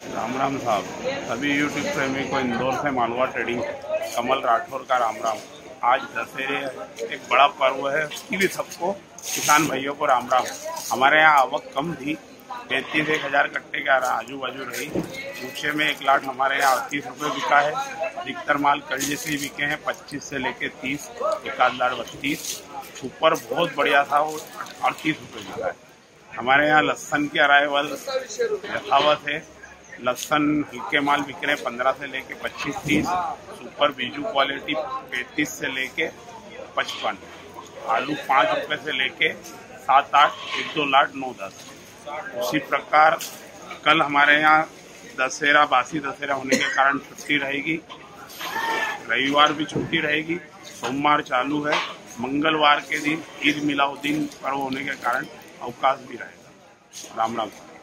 राम राम साहब, सभी यूट्यूब प्रेमी को इंदौर से मालवा ट्रेडिंग कमल राठौर का राम राम। आज दशहरे एक बड़ा पर्व है, उसकी भी सबको किसान भाइयों को राम राम। हमारे यहाँ आवक कम थी, 35,000 कट्टे के आजू बाजू रही। ऊँचे में 1 लाख हमारे यहाँ 38 रुपये बिका है। अधिकतर माल कल जैसे ही बिके हैं, 25 से लेके 30, 1 लाख 32। सुपर बहुत बढ़िया था, वो 38 रुपये बिका है। हमारे यहाँ लहसन की अराइवल यथावत है। लहसन हल्के माल बिक रहे 15 से लेके 25-30। सुपर बीजू क्वालिटी 35 से लेके 55। आलू 5 रुपये से लेके 7-8, 1-2 लाख 9-10। उसी प्रकार कल हमारे यहाँ दशहरा, बासी दशहरा होने के कारण छुट्टी रहेगी। रविवार भी छुट्टी रहेगी, सोमवार चालू है। मंगलवार के दिन ईद मिलादुद्दीन पर्व होने के कारण अवकाश भी रहेगा। राम राम।